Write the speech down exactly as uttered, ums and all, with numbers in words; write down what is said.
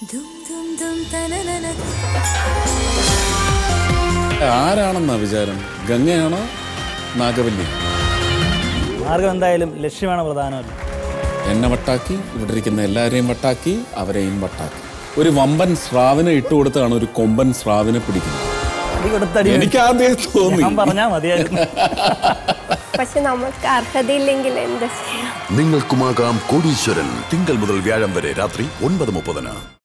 ആരാണെന്നാ വിചാരം? ഗംഗയാണോ നാഗവല്ലി? മാർഗം എന്തായാലും ലക്ഷ്യമാണ് പ്രധാനമല്ല. എന്നെ വട്ടാക്കി, ഇവിടെ ഇരിക്കുന്ന എല്ലാവരെയും വട്ടാക്കി, അവരെയും വട്ടാക്കി. ഒരു വമ്പൻ സ്രാവിനെ ഇട്ടുകൊടുത്താണ് ഒരു കൊമ്പൻ സ്രാവിനെ പിടിക്കുന്നത്. എനിക്ക് ആദ്യം തോന്നി പറഞ്ഞാ മതിയായിരുന്നു. പക്ഷെ നമുക്ക് അർഹതയില്ലെങ്കിൽ എന്താ ചെയ്യാം? നിങ്ങൾക്കുമാകാം കോടീശ്വരൻ. തിങ്കൾ മുതൽ വ്യാഴം വരെ രാത്രി ഒൻപത് മുപ്പതിന്.